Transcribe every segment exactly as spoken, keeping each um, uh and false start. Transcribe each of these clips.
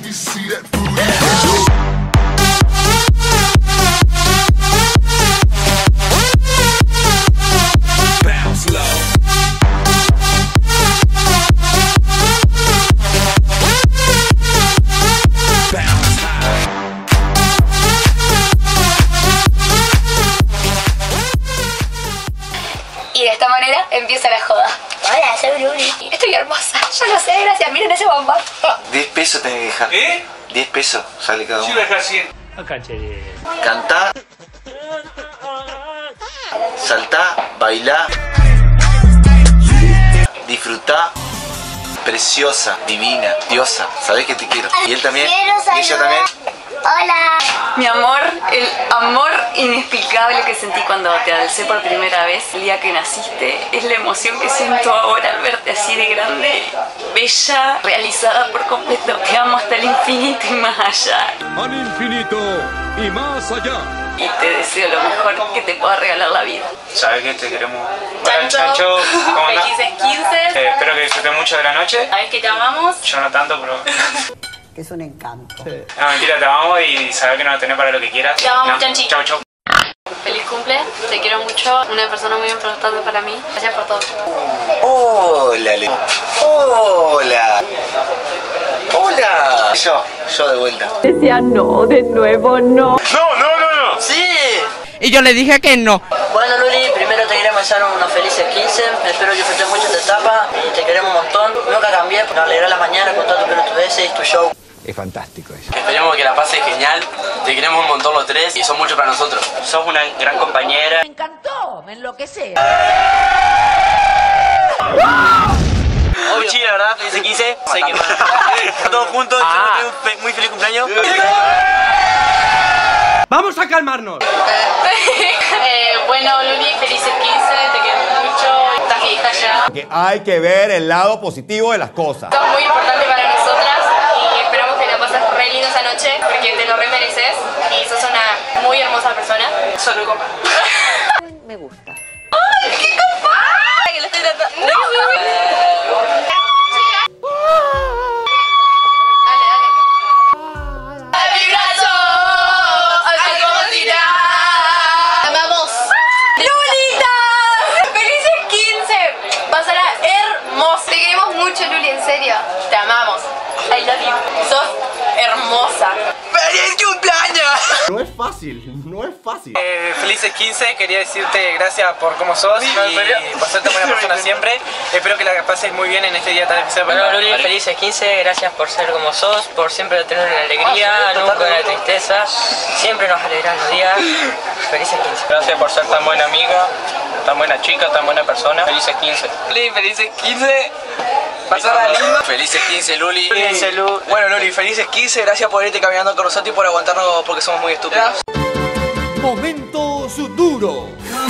Y de esta manera empieza la joda. Hola, soy Luli. Estoy hermosa. Yo lo sé, gracias. Miren ese bombón. diez pesos tenés que dejar. ¿Eh? diez pesos sale cada uno. Yo voy a dejar cien. Cantá. Saltá, bailá. Disfrutá. Preciosa, divina, diosa. Sabés que te quiero. Y él también. Y ella también. Hola. Mi amor, el amor inexplicable que sentí cuando te alcé por primera vez el día que naciste, es la emoción que siento ahora al verte así de grande, bella, realizada por completo. Te amo hasta el infinito y más allá. Al infinito y más allá. Y te deseo lo mejor que te pueda regalar la vida. ¿Sabes que te queremos? Hola, Chancho. ¿Cómo andás? Felices quince. Eh, espero que disfruten mucho de la noche. Sabes que te amamos. Yo no tanto, pero... Que es un encanto. No, mentira, te amamos y sabes que nos tenés para lo que quieras. Te amamos, No. Chanchi. Chau, chau. Feliz cumple, te quiero mucho, una persona muy importante para mí. Gracias por todo. Hola, Le. Hola. Hola. Yo, yo de vuelta. Decía no, de nuevo no. No, no, no, no. ¡Sí! Y yo le dije que no. Bueno, Luli, primero te queremos desear unos felices quince. Espero que disfrutes mucho esta etapa y te queremos un montón. Nunca cambié por alegrar la mañana con todas tus pelotudeces y tu show. Es fantástico eso. Esperemos que la pases genial. Te queremos un montón los tres y son mucho para nosotros. Sos una gran compañera. Me encantó, me enloquecé. Obvio. Sí, la verdad, felices quince. Sé que todos juntos. Ah. Yo te muy feliz cumpleaños. Vamos a calmarnos. eh, bueno, Luli, felices quince, te quiero mucho. Estás hija ya. Que hay que ver el lado positivo de las cosas. Sos muy importante para nosotras y esperamos que la pases re lindo esa noche porque te lo re mereces y sos una muy hermosa persona. Solo copa. Me gusta. ¡Ay, qué copa! Que lo estoy tratando. Dale, dale. ¡A mi brazo! ¡Así como si nada! ¡Amamos! ¡Lulita! ¡Felices quince! Pasará hermoso. Te queremos mucho, Luli, en serio. Te amamos. I love you. Sos hermosa. ¡Feliz cumpleaños! No es fácil, no es fácil. Eh, felices quince, quería decirte gracias por cómo sos y por ser tan buena persona siempre. Espero que la pases muy bien en este día tan especial. Bueno, Luli, felices quince, gracias por ser como sos, por siempre tener una alegría, nunca una tristeza, siempre nos alegran los días. Felices quince. Gracias por ser tan buena amiga, tan buena chica, tan buena persona. Felices quince. Luli, felices quince. Pasarla lindo. Felices quince, Luli. Felices, Lu. Bueno, Luli, felices quince, gracias por irte caminando con nosotros y por aguantarnos porque somos muy estúpidos. Momento duro.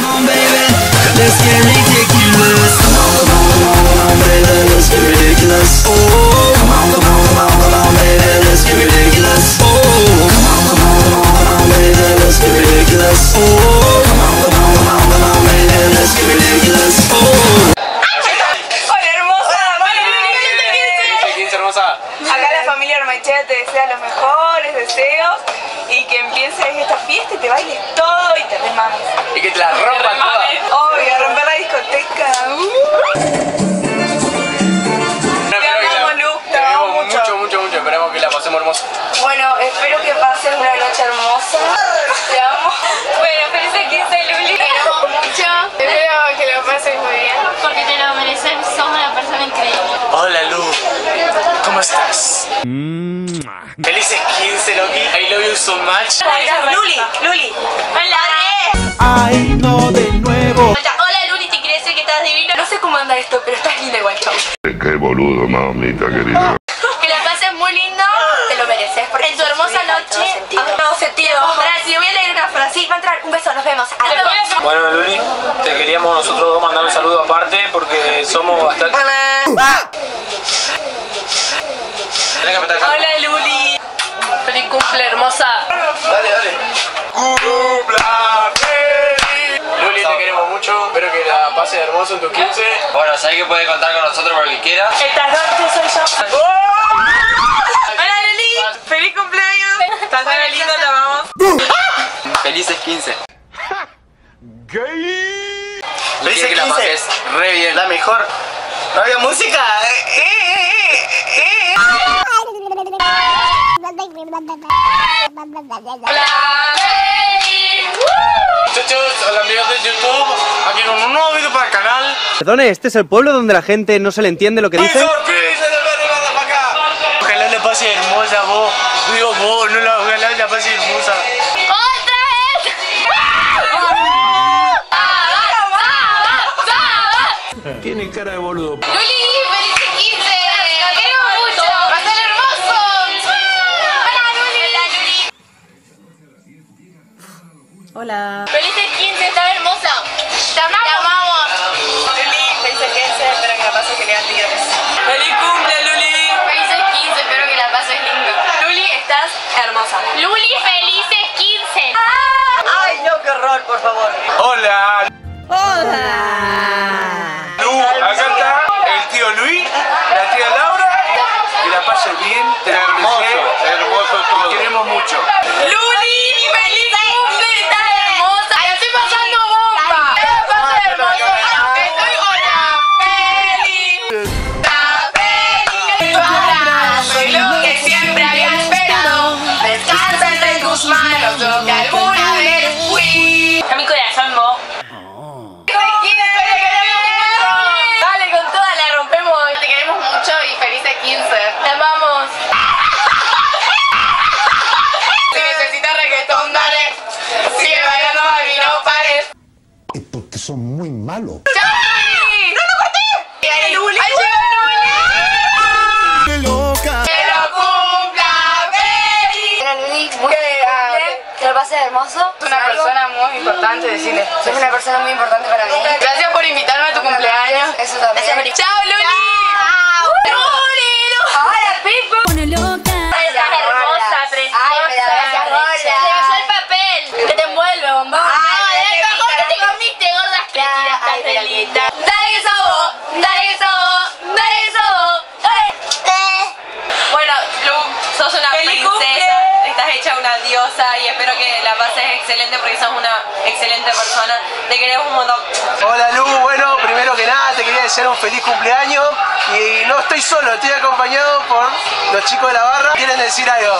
Acá la familia Armachea te desea los mejores deseos y que empieces esta fiesta y te bailes todo y te remames. Y que te la rompan todas. Obvio, romper la discoteca. Te amamos, Lu, te amamos mucho. Mucho, mucho, mucho. Esperamos que la pasemos hermosa. Bueno, espero que pases una noche hermosa. Te amo. Bueno, felices quince, Luli. Te amo mucho. Espero que lo pases muy bien. Porque te lo mereces, sos una persona increíble. Hola, Lu. ¿Cómo estás? Felices quince, Loki. I love you so much. Luli, Luli. Hola. Ay, no, de nuevo. Hola, Luli, te quería decir que estás divino. No sé cómo anda esto, pero estás linda igual, chau. Qué boludo, mamita querida. Que la pases muy lindo. Te lo mereces. Porque en tu hermosa noche. Todo sentido. Gracias. Le voy a leer una frase. Sí, va a entrar. Un beso. Nos vemos. Adiós. Bueno, Luli, te queríamos nosotros dos mandar un saludo aparte porque somos bastante... Hola, Luli. Feliz cumple, hermosa. Dale, dale. Luli, te queremos mucho. Espero que la pases hermoso en tus quince. Bueno, sabés que puede contar con nosotros por lo que quiera. Esta noche soy yo. Hola, Luli. quince. Gay. Felices que la pases re bien. La mejor. ¿No había música? Muchachos, hola amigos de YouTube, aquí con un nuevo vídeo para el canal. Perdone, ¿este es el pueblo donde la gente no se le entiende lo que dice? Ojalá le pase hermosa, vos. Digo vos, no la, ojalá le pase hermosa. ¡Otra vez! Tiene cara de boludo. ¡Luli, felices quince! ¡La queremos mucho! ¡Va a ser hermoso! ¡Hola, Luli! ¡Hola, Luli! Hola. ¡Felices quince! ¡Estás hermosa! ¡Te amamos! ¡Te amamos! Luli, felices quince, espero que la pases genial, tigres. ¡Feliz cumple, Luli! ¡Felices quince! Espero que la pases lindo. Luli, estás hermosa. ¡Luli, felices quince! Ay, no, qué horror, por favor. Hola. Hola. Lu, acá está el tío Luis, la tía Laura. Que la pases bien, te la agradecemos. Hermoso todo. Te queremos mucho. ¡Luli, feliz cumple! ¡Estás hermosa! ¡La estoy pasando bomba! ¡Estás pasando hermoso! ¡Estoy hola! ¡Feliz! ¡Feliz! Soy lo que siempre había esperado. Descansa entre tus manos lo que alguna vez fui. A mi corazón, mo. Dale, con toda la rompemos. Te queremos mucho y felices quince. Te amamos. Si necesitas reggaetón, dale. Sigue bailando, mami, no pares. Es porque son muy malos. ¡Chao, Luli! ¡No, no corté! ¡Ay, Luli! ¡Ay, llegó Luli! Loca. ¡Que lo cumpla feliz! Hola, Luli, muy bien. Que lo pases hermoso. Es una persona muy importante, decirle. Sos una persona muy importante para mí. Gracias por invitarme a tu cumpleaños. Eso también. ¡Chao, Luli! ¡Luli! Hola, Pipo. Estás hermosa, preciosa. Ay, me la besas, gorda. Se besó el papel. Que te envuelve, bomba. Ay, Ay, el qué mejor que te rica. comiste, gorda. Que Ay, tiraste pero de qué lista. Dale que sabor, dale que sabor, dale que sabor. Bueno, Lu, sos una princesa, estás hecha una diosa y espero que la pases excelente porque sos una excelente persona. Te queremos un montón. Hola Lu, bueno, primero que nada te quería desear un feliz cumpleaños. Y no estoy solo, estoy acompañado por los chicos de la barra. ¿Quieren decir algo?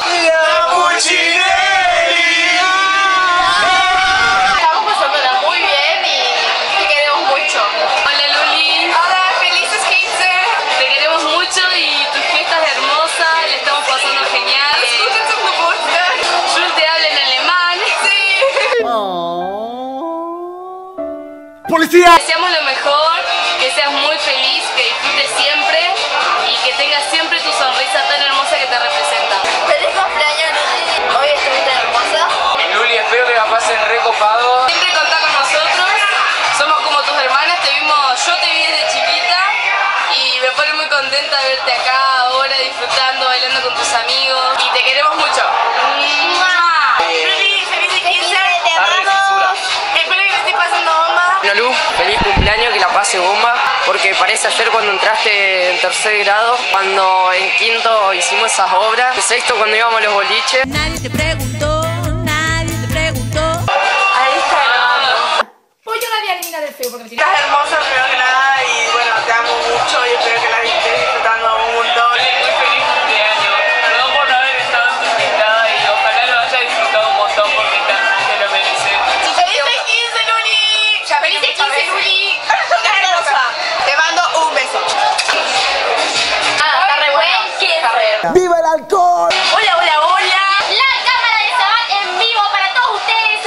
Estamos pasándola muy bien y te queremos mucho. Hola, Luli. Hola, felices quince. Te queremos mucho y tu fiesta es hermosa, le estamos pasando genial. Jul te habla en alemán. Sí. ¡Policía! Deseamos lo mejor, que seas muy feliz, que disfrutes siempre y que tengas siempre tu sonrisa tan hermosa que te representa. Feliz cumpleaños, Luli. Hoy estuviste hermosa. Luli, espero que la pasen recopado. Siempre contá con nosotros, somos como tus hermanas, te vimos, yo te vi desde chiquita y me pone muy contenta verte acá ahora disfrutando, bailando con tus amigos y te queremos mucho. Luli, feliz quince, te amamos. Espero que te estés pasando bomba. Bueno, Lu, feliz cumpleaños, que la pase bomba, porque parece ayer cuando entraste en tercer grado, cuando en quinto hicimos esas obras, en sexto cuando íbamos a los boliches. Nadie te preguntó, nadie te preguntó. Ahí está grabando. Pues yo la voy a eliminar del feo porque si no... Estás hermosa primero que nada y bueno, te amo mucho y espero que la estés disfrutando un montón. Muy feliz cumpleaños. Perdón por no haber estado en tu invitada y ojalá lo hayas disfrutado un montón porque te lo mereces. ¡Felices quince, Luli! ¡Felices quince, Luli! Estás hermosa. Te mando un beso. Ah, está re buena. ¡Viva el alcohol! Hola, hola, hola. La cámara de Sabat en vivo para todos ustedes.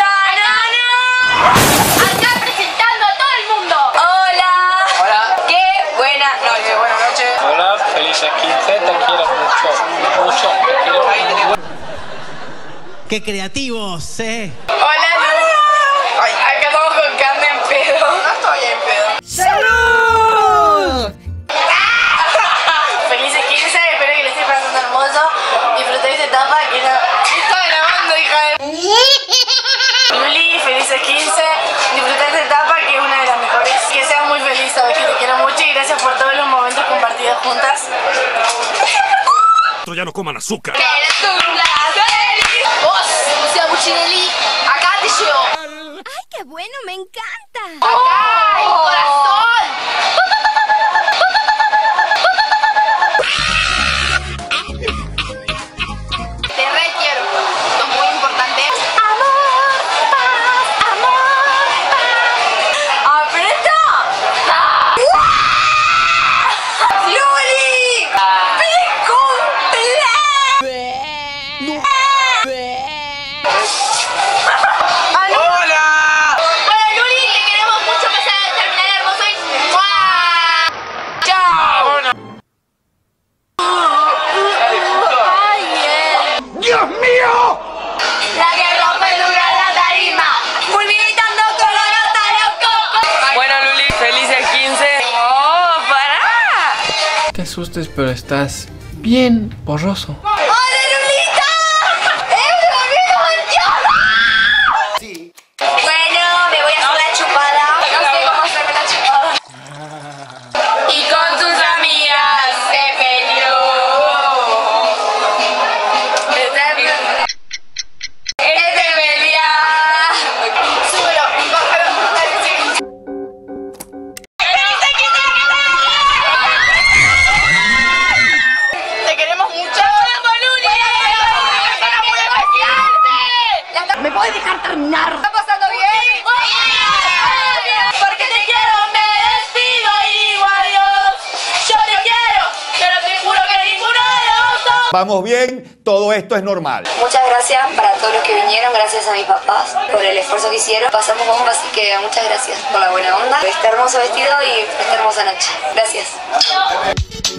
Acá presentando a todo el mundo. Hola. Hola. Qué buena noche. Buenas noches. Hola, felices quince, te quiero mucho, mucho, te quiero mucho. ¡Qué creativos, eh! Hola, Lu. Ay, acá estamos con carne en pedo. No estoy en pedo. ¡Salud! Felices quince, espero que les esté pasando hermoso. Disfruté de esta etapa que no... Está grabando, hija de... Luli, felices quince. Disfruté de esta etapa que es una de las mejores. Que seas muy feliz, sabes que te quiero mucho y gracias por todos los momentos compartidos juntas. Estoy ya no coman azúcar. Vos, Lucía Buccinelli, acá te llevo. ¡Ay, qué bueno! ¡Me encanta! ¡Acá, el corazón! Te re quiero. Esto es muy importante. Amor, paz, amor, paz. ¡Aprieta! ¡Luli! ¡Feliz cumpleaños! ¡Hola! Bueno, Luli, te queremos mucho. Pasar a terminar hermoso y... ¡Mua! ¡Chao! ¡Dios mío! La que rompe dura la tarima. Fulminando con la nota loco. Bueno, Luli, felices quince. ¡Oh, pará! No te asustes, pero estás bien borroso. ¡Hola, Lulita! ¡Es un amigo ansioso! Sí. Bueno, me voy a hacer la chupada. No sé cómo hacerme la chupada. Y con sus amigas se peleó. Este pelea. Súbelo, bájalo. Te queremos mucho. ¿Me puedes dejar terminar? ¿Está pasando bien? Porque te quiero, me despido y digo adiós. Yo te quiero, pero te juro que ninguno de los dos. Vamos bien, todo esto es normal. Muchas gracias para todos los que vinieron, gracias a mis papás por el esfuerzo que hicieron. Pasamos bomba, así que muchas gracias por la buena onda, este hermoso vestido y esta hermosa noche. Gracias.